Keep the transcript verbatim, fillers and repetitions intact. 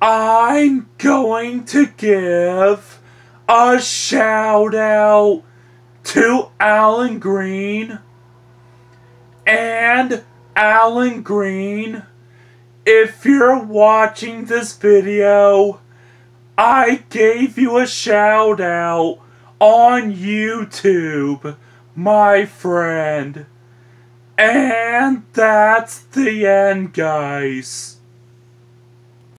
I'm going to give a shout out to Alan Green. And Alan Green, if you're watching this video, I gave you a shout out on YouTube, my friend. And that's the end, guys.